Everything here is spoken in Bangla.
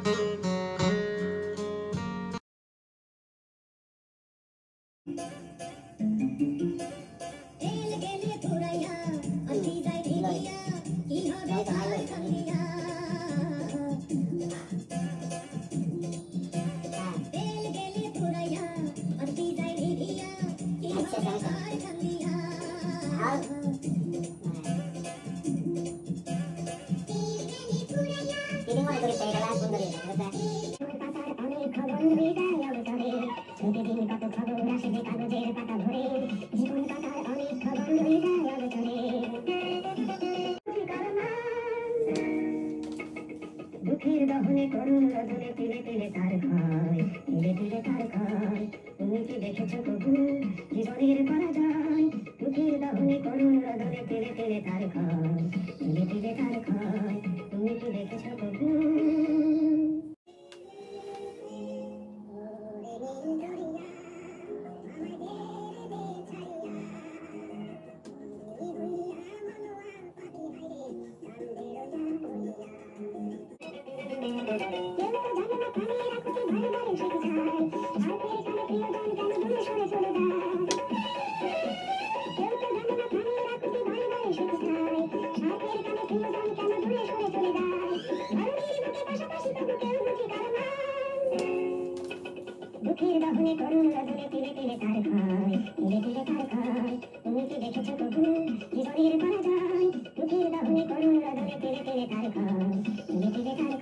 দুঃখের দহনে করুণ রোদনে তিলে তিলে তার ক্ষয়, তিলে তিলে তার ক্ষয়। তুমি কি দেখেছো কবু জীবনের পরাজয়? দুঃখের দহনে করুণ রোদনে তিলে তিলে তার ক্ষয়, তিলে তিলে তার ক্ষয়। তুমি কি দেখেছো কবু? দুঃখের দহনে করুণ রোদনে তিলে তিলে তার ক্ষয়, তিলে তিলে তার ক্ষয়। তুমি কি দেখেছো কবু জীবনের পরাজয়? দুঃখের দহনে করুণ রোদনে তিলে তিলে তার ক্ষয়, তিলে তিলে তার